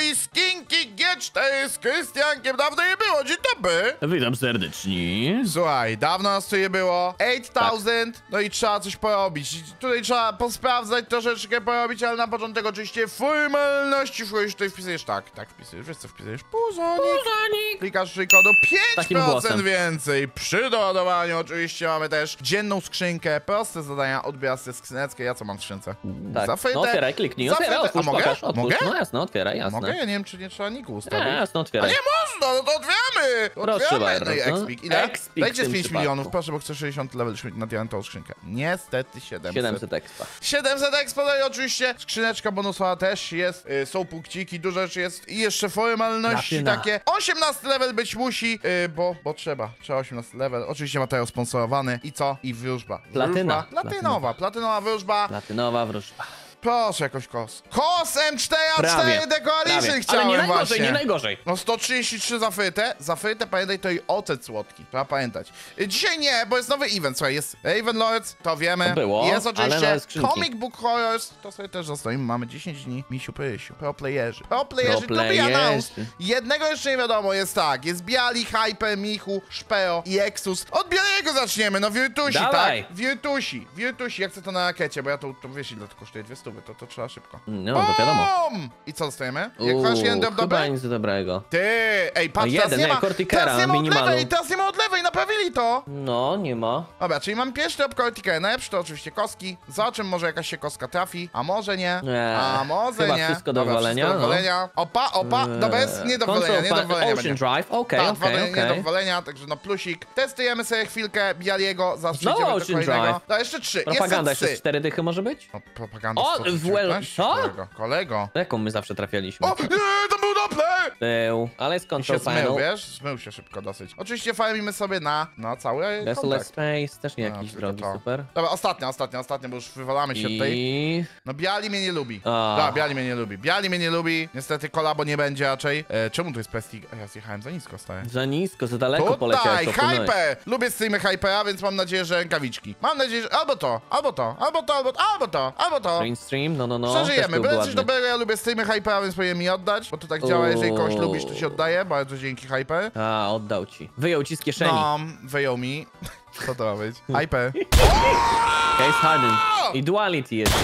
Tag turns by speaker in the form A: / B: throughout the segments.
A: i skinki G4 z Krystiankiem. Dawno nie było, dzień dobry.
B: Witam serdecznie.
A: Słuchaj, dawno nas tu nie było. 8000, no i trzeba coś porobić. Tutaj trzeba posprawdzać, troszeczkę porobić, ale na początek oczywiście formalności. Wchodzisz tutaj, wpisujesz tak wpisujesz, wiesz co wpisujesz? Puzonik. Klikasz przy kodu 5% więcej. Przy doładowaniu oczywiście mamy też dzienną skrzynkę, proste zadania, odbierasz skrzyneczkę. Ja co mam w skrzynce?
B: Tak.
A: Zafrytę.
B: No otwieraj, kliknij, otwieraj, otwórz,
A: a mogę?
B: pokaż, otwórz.
A: Mogę?
B: No jasne, otwieraj, jasne.
A: Mogę? Ja nie wiem, czy nie trzeba niku ustawić.
B: Jasne,
A: A
B: otwieraj.
A: nie można, no to otwieramy!
B: Proszę bardzo.
A: No i Expik. Ile?
B: Expik
A: Dajcie
B: w
A: z
B: tym
A: 5
B: przypadku.
A: milionów, proszę, bo chcę 60 level na diamentową skrzynkę. Niestety 700.
B: 700 expa.
A: 700 expo, no i oczywiście skrzyneczka bonusowa też jest, są punkciki, dużo rzeczy jest i jeszcze formalności
B: Platyna.
A: takie. 18 level być musi, bo trzeba 18 level. Oczywiście materiał sponsorowany i co? I wróżba.
B: Platyna.
A: Platynowa wróżba.
B: Platynowa wróżba.
A: Proszę jakoś kos. Kos M4A4
B: Prawie.
A: Decoration chciałem
B: Ale nie najgorzej,
A: właśnie.
B: nie najgorzej.
A: No 133 zafryte, pamiętaj, to i ocet słodki, trzeba pamiętać. Dzisiaj nie, bo jest nowy event, słuchaj, jest Raven Lords, to wiemy.
B: To było,
A: jest
B: ale
A: oczywiście
B: nowe skrzynki.
A: Comic Book Horrors, to sobie też zostawimy, mamy 10 dni, misiu pysiu, pro playerzy, to be announced. Jednego jeszcze nie wiadomo, jest tak, jest Biali, Hyper, Michu, Szpeo i Exus. Od Bialiego zaczniemy, no Virtusi,
B: Dawaj.
A: tak? Virtusi, ja chcę to na rakiecie, bo ja to wiesz ile to kosztuje, 200, to trzeba szybko.
B: No, to wiadomo.
A: Bum! I co dostajemy? Jak masz jeden drop
B: Chyba
A: dobry?
B: nic dobrego.
A: Ty, ej, patrz,
B: No
A: teraz
B: jeden,
A: nie ma,
B: Corticera,
A: teraz nie ma od
B: minimalu.
A: lewej, teraz nie ma od lewej, naprawili to.
B: No, nie ma.
A: Dobra, czyli mam pierwszy drop Corticera, najlepszy to oczywiście kostki, zobaczymy, może jakaś się kostka trafi, a może nie, a może
B: chyba
A: nie.
B: wszystko do
A: Dobra,
B: wywalenia,
A: wszystko do wywalenia. Opa, dobra, jest nie do wywalenia, nie do wywalenia
B: Ocean
A: będzie.
B: Drive, okej,
A: Tak,
B: okej.
A: nie do wywalenia, także no plusik. Testujemy sobie chwilkę Bialiego, zaraz
B: Znowu
A: przejdziemy do
B: Ocean
A: kolejnego.
B: Drive.
A: No, jeszcze 3,
B: Propaganda
A: jeszcze
B: jeszcze 4 dychy może być?
A: No, propaganda
B: O,
A: 119,
B: co?
A: kolego.
B: Jaką my zawsze trafialiśmy?
A: O, nie, to był Doppler!
B: Był, ale jest
A: się
B: control
A: zmył,
B: panel.
A: wiesz? Zmył się szybko dosyć. Oczywiście farmimy sobie na cały
B: Desolate
A: kontakt.
B: Space, też nie
A: No,
B: jakiś
A: tylko
B: drogi,
A: to.
B: super.
A: Dobra, ostatnia, bo już wywalamy się tutaj.
B: I...
A: No Biali mnie nie lubi.
B: A.
A: Da, Biali mnie nie lubi. Niestety kolabo nie będzie raczej. Czemu tu jest Prestige? Ja zjechałem za nisko, stary.
B: Za nisko, za daleko poleciałeś.
A: Tutaj, Hyper! Lubię streamy Hypera, więc mam nadzieję, że rękawiczki. Mam nadzieję, że albo to.
B: Mainstream, no.
A: Przeżyjemy,
B: też
A: byle
B: był
A: coś
B: ładny.
A: dobrego, ja lubię streamy Hypera, więc powinien mi oddać, bo to tak działa, jeżeli kogoś lubisz, to się oddaje. Bardzo dzięki, Hyper.
B: A, oddał ci. Wyjął ci z kieszeni.
A: No, wyjął mi. Co to ma być? Hyper.
B: Case Harden. I Duality jeszcze.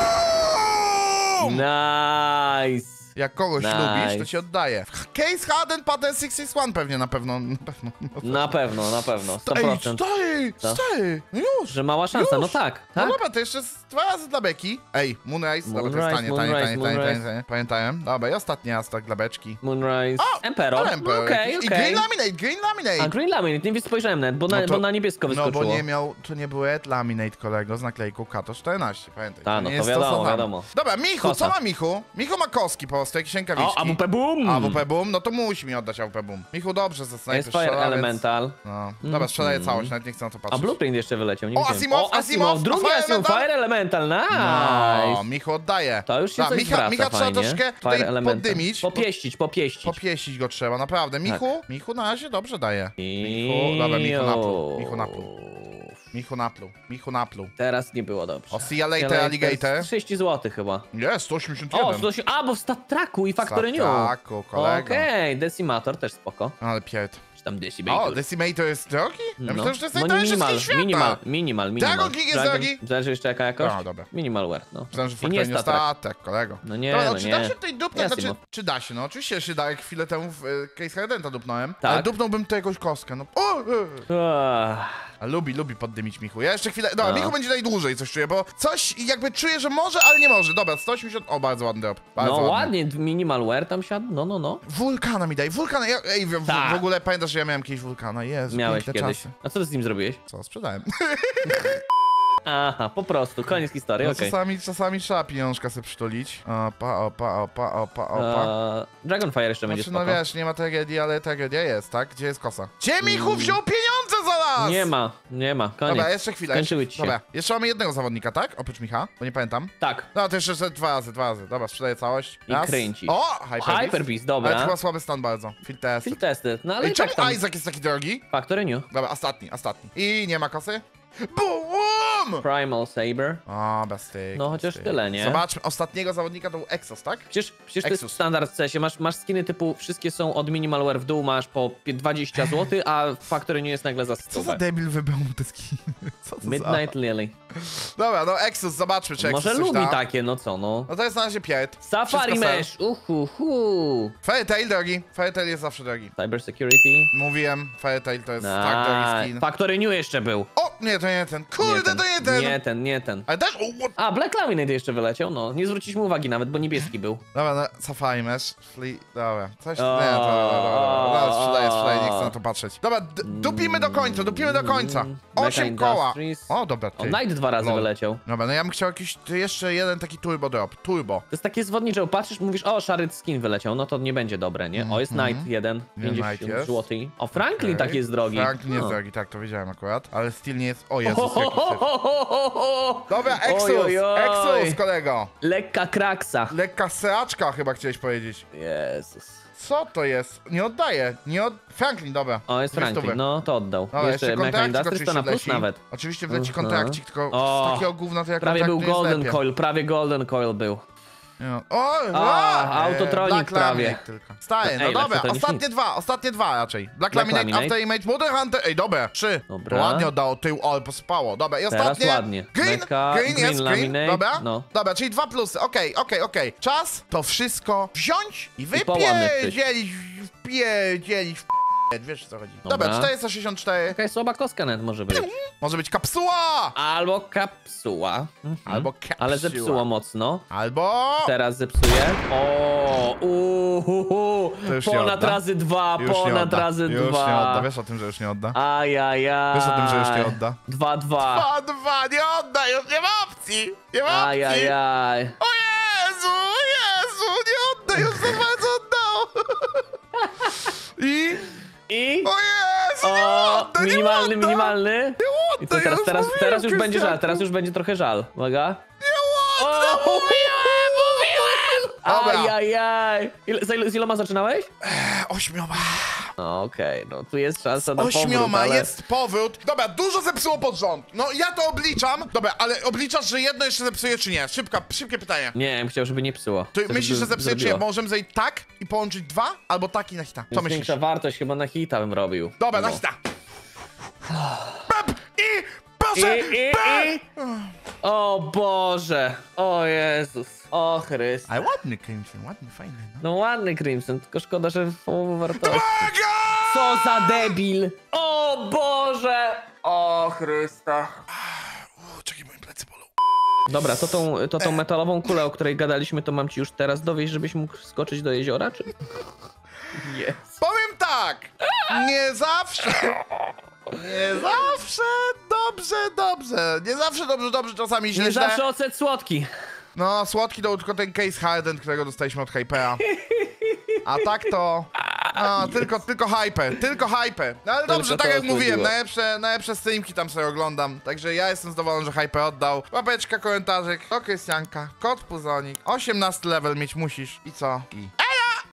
B: Nice.
A: Jak kogoś
B: Nice.
A: lubisz, to ci oddaję. Case Harden, Pattern 661 pewnie, na pewno.
B: Na pewno, 100%.
A: Ej,
B: Co?
A: stary, no już.
B: Że mała szansa,
A: Już.
B: no tak.
A: No
B: Tak?
A: dobra, to jeszcze 2 razy dla beki. Ej, Moonrise, dobra, to jest tanie. Pamiętałem. Dobra, i ostatni raz tak dla beczki.
B: Moonrise. Emperor.
A: Ale Emperor
B: Okej,
A: jakiś. I
B: okej.
A: Green Laminate.
B: A Green Laminate, nie spojrzałem nawet, bo
A: No
B: na niebiesko
A: No
B: wyskoczyło.
A: bo nie miał, to nie był Red Laminate, kolego, z naklejką Kato 14, pamiętaj.
B: Ta, no
A: nie
B: to
A: jest
B: wiadomo,
A: samo.
B: wiadomo.
A: Dobra, Michu,
B: Kosa.
A: co ma Michu? Michu ma koski po prostu, jakieś rękawiczki.
B: O, AWP Boom!
A: AWP Boom, no to musi mi oddać AWP Boom. Michu dobrze ze snajpy
B: Jest Fire
A: strzela, więc...
B: Elemental.
A: No. Dobra, sprzedaję całość, nawet nie chcę na to
B: A
A: patrzeć.
B: Blueprint jeszcze wyleciał, nie
A: O,
B: widziałem.
A: Asimov,
B: drugi
A: Fire
B: Asimov,
A: Elemental.
B: Fire Elemental,
A: No,
B: nice!
A: Michu oddaje.
B: To już się coś
A: Micha
B: zwraca
A: trzeba
B: fajnie.
A: troszkę tutaj
B: Fire Elemental.
A: poddymić.
B: Popieścić.
A: Popieścić go trzeba, naprawdę. Michu na razie dobrze daje. Michu, dobra, Michu napluł.
B: Teraz nie było dobrze.
A: O, see you later, alligator.
B: 30 zł chyba.
A: Jest, 181.
B: O, 108, bo w Stat Tracku i Factory New.
A: Taku, kolego.
B: Okej, Decimator też spoko.
A: Ale pierd.
B: Czy tam Decimator.
A: O, Decimator jest drogi? Ja myślałem, że to jest
B: no
A: najtańszy
B: minimal,
A: skin świata.
B: minimal.
A: Dragon King jest drogi?
B: Zależy jeszcze jaka jakość?
A: A, dobra.
B: Minimal wear, no.
A: Myślałem, że
B: I nie
A: faktycznie
B: Stat Track.
A: statek, kolego.
B: No nie,
A: Dobra,
B: no
A: czy
B: nie.
A: da się tutaj dupnąć?
B: Jasimo.
A: Znaczy, czy da się? No oczywiście się da, jak chwilę temu w Case Hardenta dupnąłem.
B: Tak.
A: Ale dupnąłbym tu jakąś kostkę, no. A lubi poddymić Michu. Ja jeszcze chwilę... Dobra, Michu będzie najdłużej coś czuję, bo coś jakby czuję, że może, ale nie może. Dobra, 180... O, bardzo ładny drop. Bardzo
B: No
A: ładny.
B: ładnie, minimal wear tam siadł, no.
A: Wulkana mi daj, wulkana. Ej,
B: Tak.
A: w ogóle pamiętasz, że ja miałem kiedyś wulkana. Jezu,
B: Miałeś
A: piękne
B: kiedyś.
A: czasy.
B: A co ty z nim zrobiłeś?
A: Co, sprzedałem.
B: Aha, po prostu, koniec historii,
A: No,
B: okej.
A: czasami trzeba pieniążka sobie przytulić. Opa.
B: Dragonfire jeszcze będzie
A: Znaczy, no
B: spoko.
A: wiesz, nie ma tragedii, ale tragedia jest, tak? Gdzie jest kosa? Gdzie Michu wziął pieniądze za nas?
B: Nie ma, koniec.
A: Dobra, jeszcze chwilę.
B: Skończyły ci się.
A: Dobra, jeszcze mamy jednego zawodnika, tak? Oprócz Micha, bo nie pamiętam.
B: Tak.
A: No, to jeszcze dwa razy. Dobra, sprzedaję całość.
B: I kręci.
A: O,
B: Hyper Beast, dobra.
A: Ale to chyba słaby stan bardzo. Field test.
B: Field testy, no ale
A: Ej,
B: i tak
A: czemu
B: tam.
A: Isaac jest taki drogi?
B: Factory New.
A: Dobra, ostatni. I nie ma kosy? Boom!
B: Primal Saber.
A: O, bez styk.
B: No,
A: bez
B: chociaż
A: styk.
B: tyle, nie?
A: Zobaczmy, ostatniego zawodnika to był Exos, tak?
B: Przecież to jest
A: Exus.
B: standard w CS-ie. Masz skiny typu, wszystkie są od Minimalware w dół, masz po 20 zł, a Factory nie jest nagle za
A: Co za
B: stówę.
A: debil wybrał mu te skiny? Co to
B: Midnight
A: za...
B: Lily.
A: Dobra, no Exos, zobaczmy, czy Exos
B: Może
A: coś
B: lubi
A: da.
B: takie, no co, no.
A: No to jest na razie Piet.
B: Safari
A: Wszystko
B: Mesh, uhuhu.
A: Firetail drogi. Firetail jest zawsze drogi.
B: Cyber Security.
A: Mówiłem, Firetail to jest tak drogi skin.
B: Factory New jeszcze był.
A: O, nie, to nie ten. Kurde, to nie ten.
B: Nie ten.
A: Ale też... O, what?
B: A, Black Laminate jeszcze wyleciał, no. Nie zwróciliśmy uwagi nawet, bo niebieski był.
A: Dobra, no, Safari Mesh, dobra. Coś... Nie, dobra. Sprzedaję, nie chcę na to patrzeć. Dobra, dupimy do końca. 8 koła.
B: Industries.
A: O, dobra,
B: O,
A: ty.
B: Night 2 razy
A: Lol.
B: wyleciał.
A: Dobra, no ja bym chciał jakiś jeszcze jeden taki turbo drop. Turbo.
B: To jest takie zwodnicze, bo patrzysz, mówisz, o, szary skin wyleciał, no to nie będzie dobre, nie? O, jest Night 1,
A: Night
B: 50
A: jest.
B: zł. O, Franklin tak jest drogi.
A: Franklin jest
B: No.
A: drogi, tak, to wiedziałem akurat. Ale Steel nie jest... O Jezus, jaki syf.
B: Ho.
A: Dobra,
B: Oj, oj, oj.
A: Exos, kolego.
B: Lekka kraksa.
A: Lekka sraczka chyba chciałeś powiedzieć.
B: Jezus.
A: Co to jest? Nie oddaję. Franklin, dobra.
B: O, jest
A: 2 stówy.
B: Franklin, no to oddał.
A: Dobra,
B: jeszcze Mecha
A: kontrakcik
B: Industries to na plus
A: oczywiście
B: nawet.
A: wleci. Oczywiście wleci
B: Mhm.
A: kontrakcik, tylko
B: O,
A: z takiego gówna to jak
B: Prawie był
A: kontraktu jest
B: Golden
A: lepiej.
B: Coil, prawie Golden Coil był.
A: Nie. O,
B: Autotronic
A: Black
B: prawie.
A: Laminate tylko. Stary, no
B: Ej,
A: dobra,
B: lepsze to niż
A: ostatnie dwa raczej. Black
B: Black
A: Laminate,
B: Laminate.
A: Afterimage, Modern Hunter, ej, dobra, 3.
B: Dobra.
A: To ładnie oddało tył, ale pospało. Dobra, i
B: Teraz
A: ostatnie.
B: ładnie.
A: Green,
B: Mecha,
A: green jest, green,
B: Laminate,
A: dobra.
B: no.
A: Dobra, czyli 2 plusy, okej. Czas to wszystko wziąć i
B: połamać coś.
A: wpierdzielić w wiesz o co chodzi.
B: Dobra.
A: Dobra, 464.
B: Jakaś słaba kostka net może być.
A: Może być kapsuła!
B: Albo kapsuła.
A: Albo kapsuła.
B: Ale zepsuło mocno.
A: Albo...
B: Teraz zepsuje. O,
A: To już nie
B: ponad
A: odda.
B: razy 2,
A: Już nie
B: ponad
A: odda.
B: razy
A: Już
B: 2.
A: nie odda, wiesz o tym, że już nie odda.
B: Ajajaj.
A: Wiesz o tym, że już nie odda.
B: 2-2.
A: 2, nie odda, już nie ma opcji! Nie ma opcji!
B: Ajajaj.
A: O Jezu, nie odda, już za bardzo oddał! I...
B: I...
A: O Jezu, nie
B: O,
A: odda, nie
B: minimalny,
A: odda!
B: minimalny.
A: Nie
B: I co
A: odda,
B: teraz,
A: ja
B: teraz,
A: mówiłem,
B: teraz już będzie żal,
A: Krystianku.
B: teraz już będzie trochę żal. Uwaga.
A: Nie odda,
B: O,
A: mówiłem! Dobra.
B: Ajajaj. Z iloma zaczynałeś?
A: 8.
B: No okej, no tu jest szansa na powrót,
A: 8
B: ale...
A: jest powrót. Dobra, dużo zepsuło pod rząd. No ja to obliczam. Dobra, ale obliczasz, że jedno jeszcze zepsuje, czy nie? Szybkie pytanie.
B: Nie, ja bym chciał, żeby nie psuło.
A: Ty
B: Chcę,
A: myślisz, że
B: żeby
A: zepsuje, czy nie?
B: zrobiło.
A: Możemy zrobić tak i połączyć 2, albo tak i na hita. Co
B: Jest
A: myślisz?
B: większa wartość chyba na hita bym robił.
A: Dobra, na
B: No.
A: hita. Pep i proszę!
B: I. O Boże! O Jezus! O Chryst!
A: Ale ładny Crimson, ładny, fajny. No.
B: No ładny Crimson, tylko szkoda, że w połowę wartości.
A: Uwaga!
B: Co za debil! O Boże! O Chrysta!
A: Czekaj, moje plecy bolą.
B: Dobra, to tą metalową kulę, o której gadaliśmy, to mam ci już teraz dowieść, żebyś mógł skoczyć do jeziora, czy? Jest.
A: Powiem tak, nie zawsze... Nie zawsze dobrze. Nie zawsze dobrze, czasami źle.
B: Nie zawsze ocet słodki.
A: No, słodki to tylko ten case harden, którego dostaliśmy od Hypera. A tak to... No, tylko hype. No ale dobrze,
B: Tylko
A: tak
B: to
A: jak mówiłem,
B: chodziło.
A: najlepsze streamki tam sobie oglądam. Także ja jestem zadowolony, że Hyper oddał. Łapeczka, komentarzyk, do Krystianka, kod Puzonik, 18 level mieć musisz. I co? I...